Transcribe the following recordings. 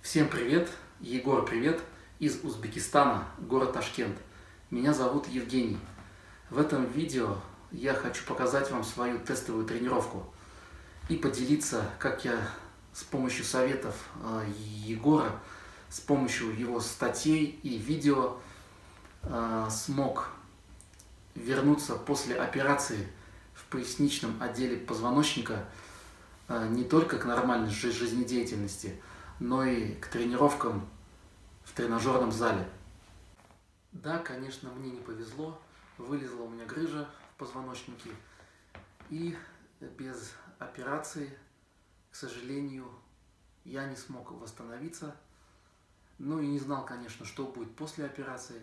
Всем привет! Егор, привет! Из Узбекистана, город Ташкент. Меня зовут Евгений. В этом видео я хочу показать вам свою тестовую тренировку и поделиться, как я с помощью советов Егора, с помощью его статей и видео смог вернуться после операции в поясничном отделе позвоночника не только к нормальной жизнедеятельности, но и к тренировкам в тренажерном зале. Да, конечно, мне не повезло, вылезла у меня грыжа в позвоночнике, и без операции, к сожалению, я не смог восстановиться. Ну и не знал, конечно, что будет после операции.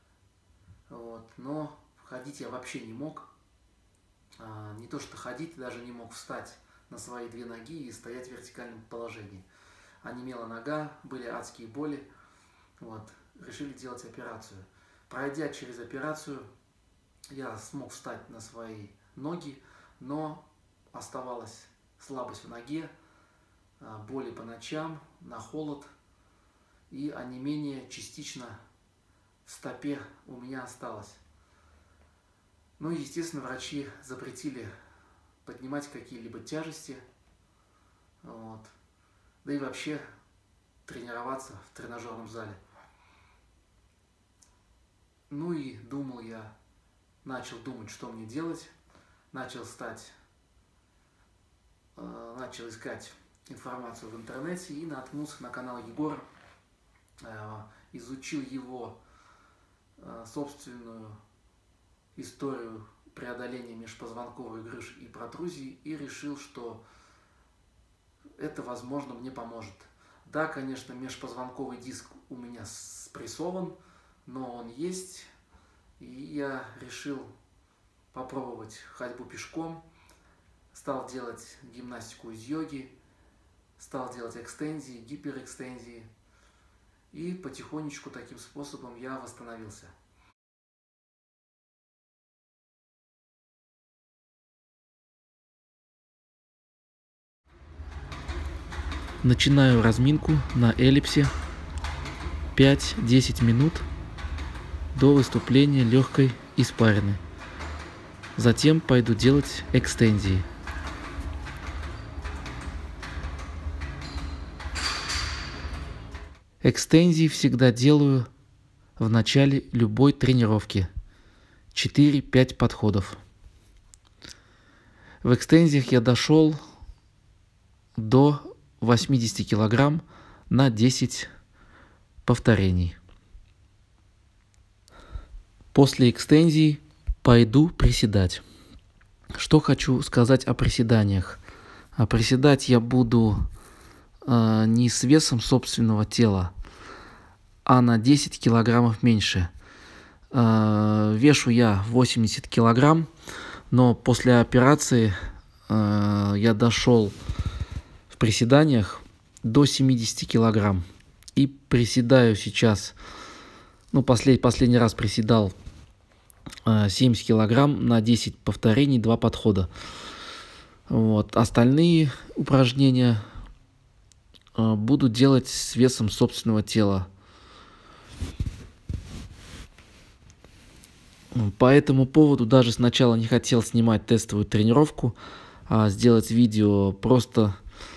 Но ходить я вообще не мог. Не то что ходить, даже не мог встать на свои две ноги и стоять в вертикальном положении. Онемела нога, были адские боли. Решили делать операцию. Пройдя через операцию, я смог встать на свои ноги, но оставалась слабость в ноге, боли по ночам, на холод и онемение частично в стопе у меня осталось. Ну и, естественно, врачи запретили поднимать какие-либо тяжести, да и вообще тренироваться в тренажерном зале. Ну и начал думать, что мне делать, начал искать информацию в интернете и наткнулся на канал Егора, изучил его собственную историю преодоления межпозвонковых грыж и протрузий и решил, что это, возможно, мне поможет. Да, конечно, межпозвонковый диск у меня спрессован, но он есть, и я решил попробовать ходьбу пешком, стал делать гимнастику из йоги, стал делать экстензии, гиперэкстензии, и потихонечку таким способом я восстановился. Начинаю разминку на эллипсе 5-10 минут до выступления легкой испарины. Затем пойду делать экстензии. Экстензии всегда делаю в начале любой тренировки. 4-5 подходов. В экстензиях я дошел до 80 килограмм на 10 повторений. После экстензий пойду приседать. Что хочу сказать о приседаниях. Приседать я буду не с весом собственного тела, а на 10 килограммов меньше. Вешу я 80 килограмм, но после операции я дошел в приседаниях до 70 килограмм. И приседаю сейчас, последний раз приседал 70 килограмм на 10 повторений, 2 подхода. Остальные упражнения буду делать с весом собственного тела. По этому поводу даже сначала не хотел снимать тестовую тренировку, а сделать видео просто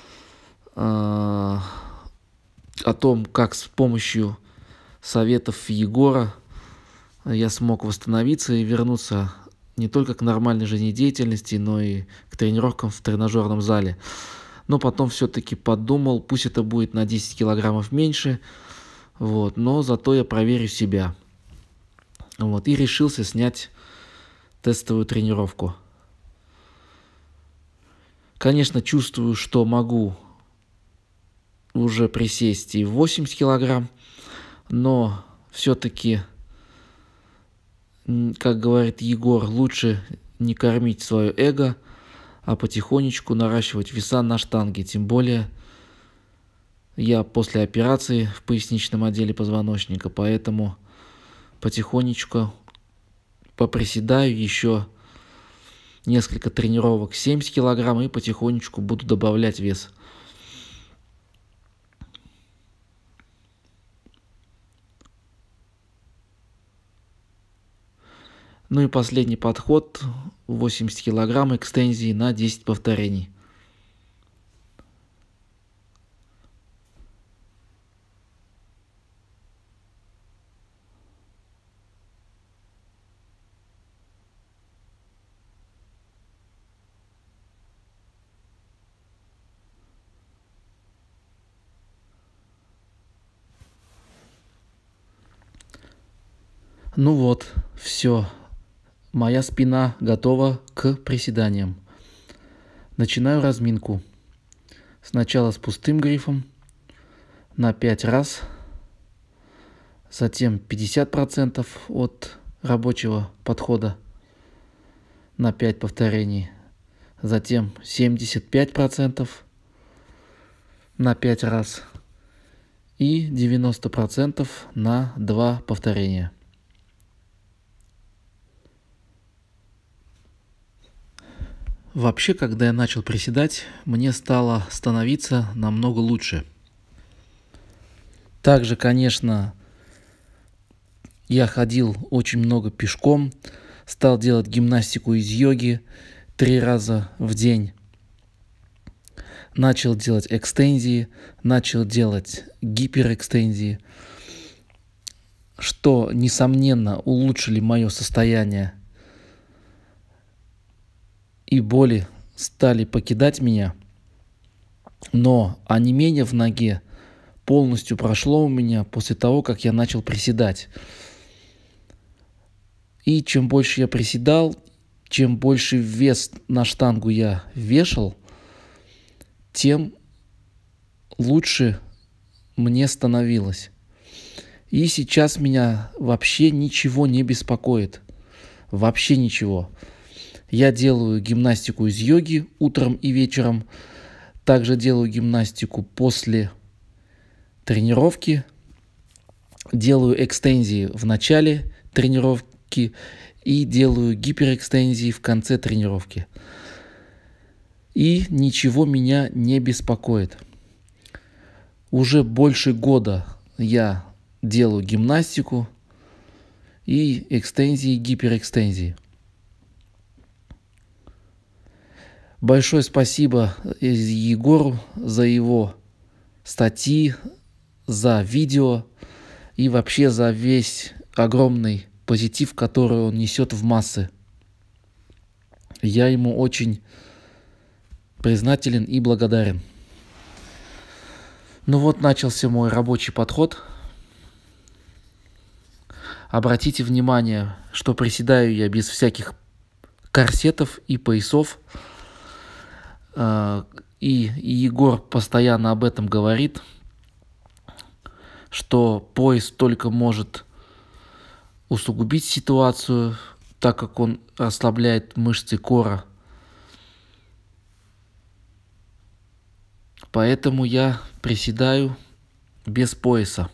о том, как с помощью советов Егора я смог восстановиться и вернуться не только к нормальной жизнедеятельности, но и к тренировкам в тренажерном зале. Но потом все-таки подумал, пусть это будет на 10 килограммов меньше, но зато я проверю себя. И решился снять тестовую тренировку. Конечно, чувствую, что могу уже присесть и в 80 килограмм, но все-таки, как говорит Егор, лучше не кормить свое эго, а потихонечку наращивать веса на штанге. Тем более я после операции в поясничном отделе позвоночника, поэтому потихонечку поприседаю еще несколько тренировок 70 килограмм и потихонечку буду добавлять вес. Ну и последний подход, 80 килограмм экстензии на 10 повторений. Ну вот, все. Моя спина готова к приседаниям. Начинаю разминку. Сначала с пустым грифом на 5 раз. Затем 50% от рабочего подхода на 5 повторений. Затем 75% на 5 раз. И 90% на 2 повторения. Вообще, когда я начал приседать, мне стало становиться намного лучше. Также, конечно, я ходил очень много пешком, стал делать гимнастику из йоги 3 раза в день. Начал делать экстензии, начал делать гиперэкстензии, что, несомненно, улучшили мое состояние. И боли стали покидать меня, но онемение в ноге полностью прошло у меня после того, как я начал приседать. И чем больше я приседал, чем больше вес на штангу я вешал, тем лучше мне становилось. И сейчас меня вообще ничего не беспокоит. Вообще ничего. Я делаю гимнастику из йоги утром и вечером. Также делаю гимнастику после тренировки. Делаю экстензии в начале тренировки и делаю гиперэкстензии в конце тренировки. И ничего меня не беспокоит. Уже больше года я делаю гимнастику и экстензии, и гиперэкстензии. Большое спасибо Егору за его статьи, за видео и вообще за весь огромный позитив, который он несет в массы. Я ему очень признателен и благодарен. Ну вот, начался мой рабочий подход. Обратите внимание, что приседаю я без всяких корсетов и поясов. И Егор постоянно об этом говорит, что пояс только может усугубить ситуацию, так как он расслабляет мышцы кора. Поэтому я приседаю без пояса.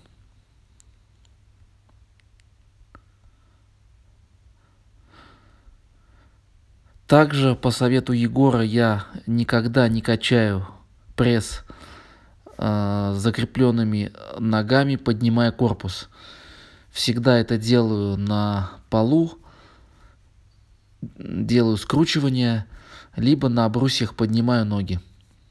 Также по совету Егора я никогда не качаю пресс закрепленными ногами, поднимая корпус. Всегда это делаю на полу, делаю скручивание, либо на брусьях поднимаю ноги.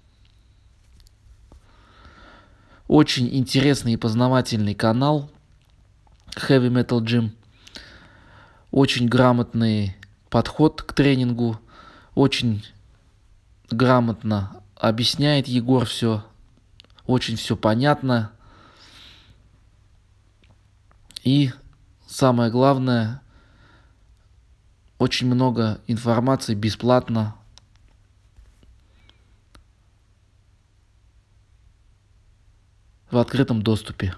Очень интересный и познавательный канал Heavy Metal Gym. Очень грамотный подход к тренингу. Очень грамотно объясняет Егор все. Очень все понятно. И самое главное, очень много информации бесплатно. В открытом доступе.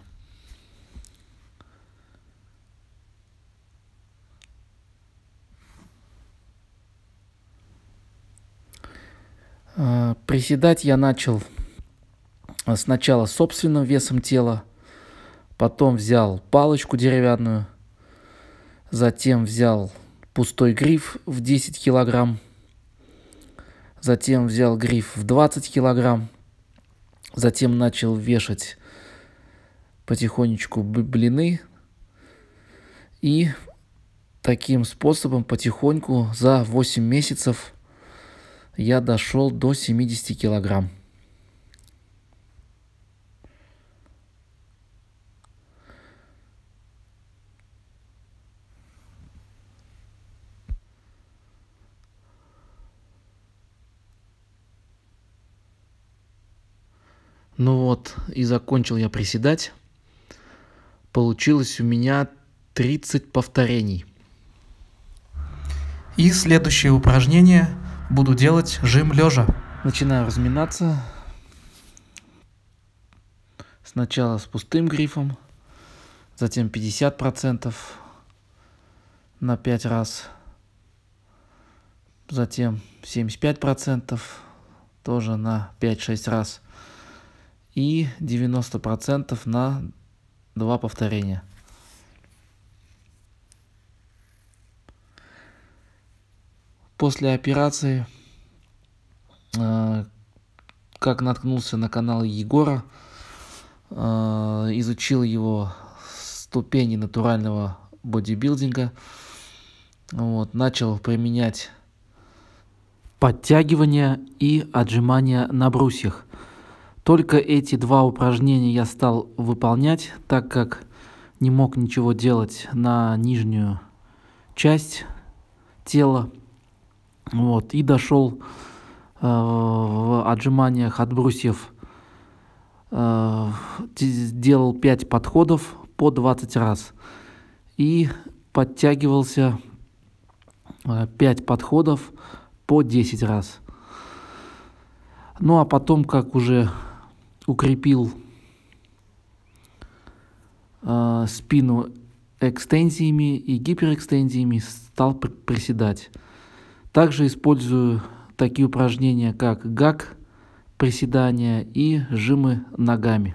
Приседать я начал сначала собственным весом тела, потом взял палочку деревянную, затем взял пустой гриф в 10 килограмм, затем взял гриф в 20 килограмм, затем начал вешать потихонечку блины и Таким способом потихоньку за 8 месяцев я дошел до 70 килограмм. Ну вот, и закончил я приседать. Получилось у меня 30 повторений. И следующее упражнение буду делать жим лежа. Начинаю разминаться. Сначала с пустым грифом, затем 50% на 5 раз, затем 75% тоже на 5-6 раз и 90% на 2 повторения. После операции, как наткнулся на канал Егора, изучил его ступени натурального бодибилдинга, вот, начал применять подтягивания и отжимания на брусьях. Только эти два упражнения я стал выполнять, так как не мог ничего делать на нижнюю часть тела. Вот, и дошел в отжиманиях от брусьев, делал 5 подходов по 20 раз и подтягивался 5 подходов по 10 раз. Ну а потом, как уже укрепил спину экстензиями и гиперэкстензиями, стал приседать. Также использую такие упражнения, как гак, приседания и жимы ногами.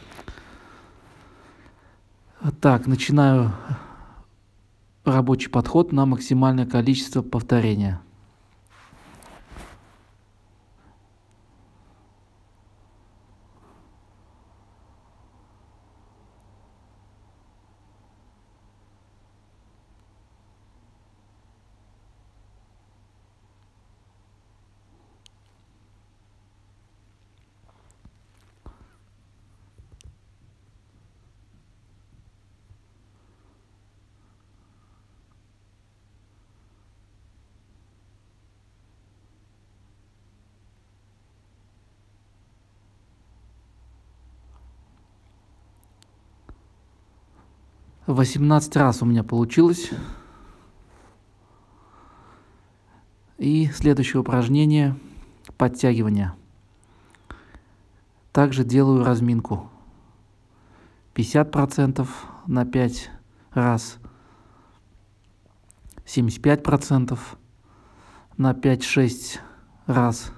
Так, начинаю рабочий подход на максимальное количество повторения. — 18 раз у меня получилось. И следующее упражнение — подтягивание. Также делаю разминку. 50% на 5 раз, 75% на 5-6 раз.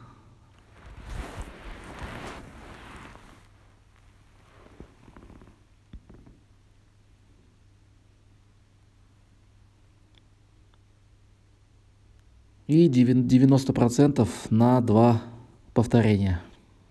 И 90% на 2 повторения.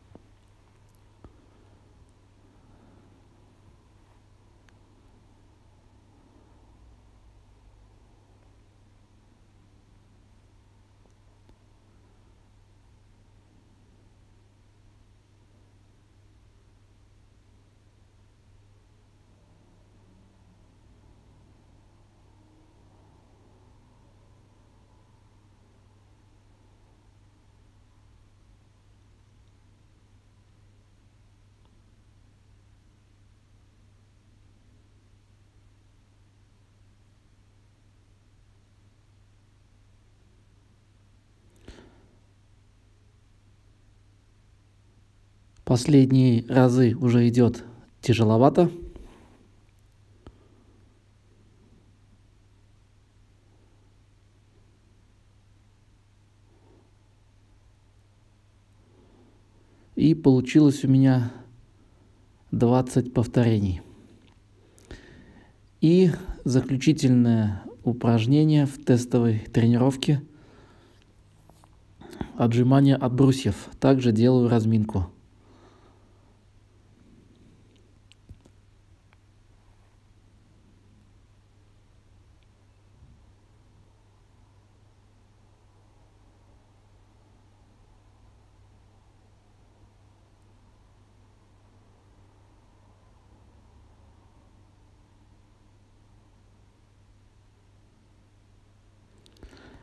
Последние разы уже идет тяжеловато. И получилось у меня 20 повторений. И заключительное упражнение в тестовой тренировке — отжимания от брусьев. Также делаю разминку.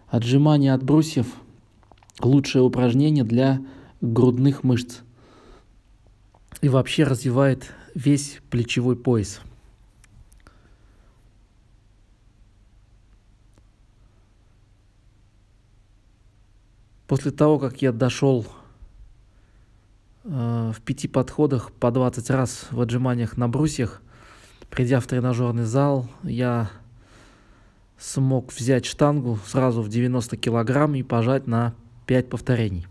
Отжимание от брусьев – лучшее упражнение для грудных мышц и вообще развивает весь плечевой пояс. После того, как я дошел в 5 подходах по 20 раз в отжиманиях на брусьях, придя в тренажерный зал, я смог взять штангу сразу в 90 килограмм и пожать на 5 повторений.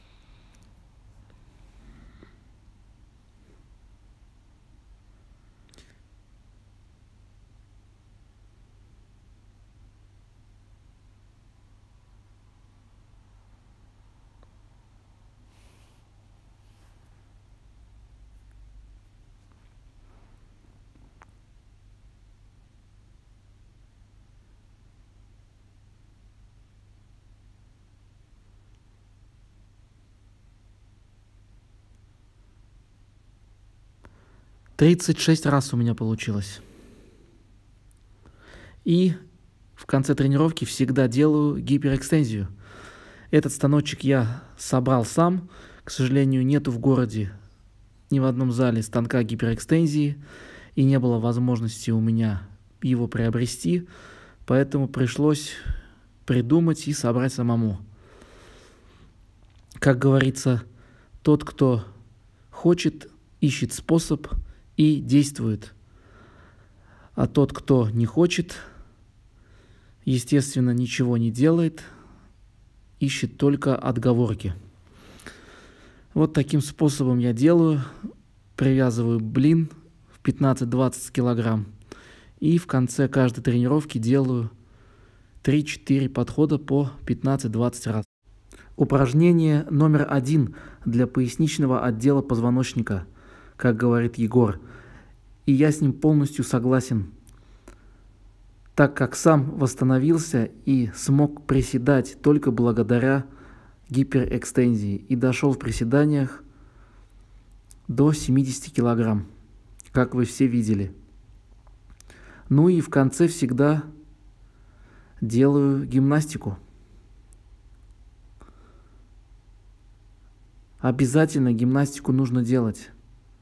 «36 раз у меня получилось. И в конце тренировки всегда делаю гиперэкстензию. Этот станочек я собрал сам. К сожалению, нету в городе ни в одном зале станка гиперэкстензии, и не было возможности у меня его приобрести, поэтому пришлось придумать и собрать самому. Как говорится, тот, кто хочет, ищет способ и действует. А тот, кто не хочет, естественно, ничего не делает, ищет только отговорки. Вот таким способом я делаю. Привязываю блин в 15-20 килограмм. И в конце каждой тренировки делаю 3-4 подхода по 15-20 раз. Упражнение номер 1 для поясничного отдела позвоночника, как говорит Егор. И я с ним полностью согласен, так как сам восстановился и смог приседать только благодаря гиперэкстензии и дошел в приседаниях до 70 килограмм, как вы все видели. Ну и в конце всегда делаю гимнастику. Обязательно гимнастику нужно делать.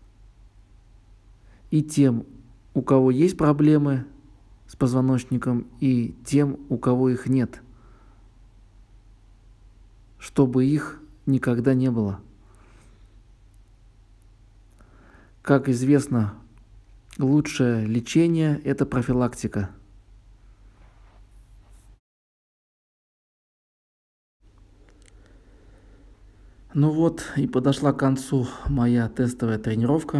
И тем, у кого есть проблемы с позвоночником, и тем, у кого их нет, чтобы их никогда не было. Как известно, лучшее лечение – это профилактика. Ну вот и подошла к концу моя тестовая тренировка.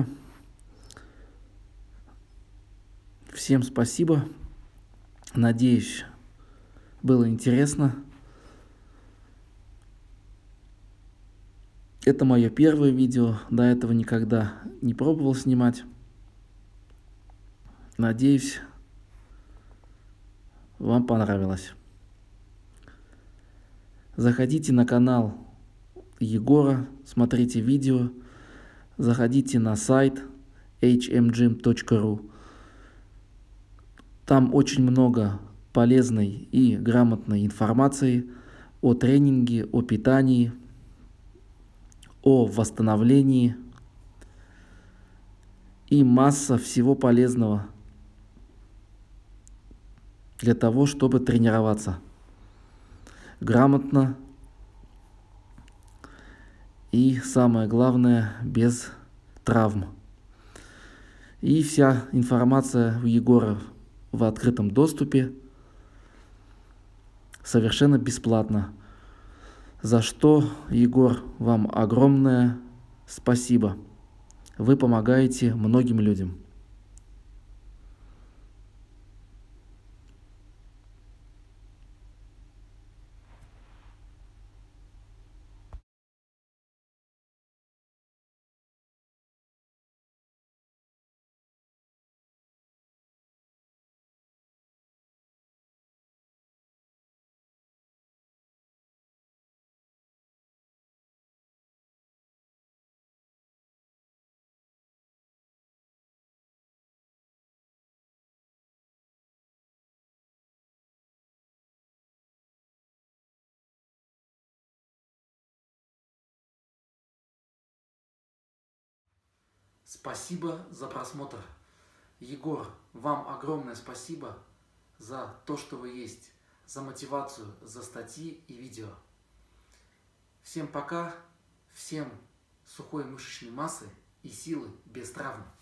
Всем спасибо. Надеюсь, было интересно. Это мое первое видео. До этого никогда не пробовал снимать. Надеюсь, вам понравилось. Заходите на канал Егора, смотрите видео. Заходите на сайт hmgym.ru. Там очень много полезной и грамотной информации о тренинге, о питании, о восстановлении и масса всего полезного для того, чтобы тренироваться грамотно и, самое главное, без травм. И вся информация у Егора в открытом доступе совершенно бесплатно. За что, Егор, вам огромное спасибо. Вы помогаете многим людям. Спасибо за просмотр. Егор, вам огромное спасибо за то, что вы есть, за мотивацию, за статьи и видео. Всем пока, всем сухой мышечной массы и силы без травм.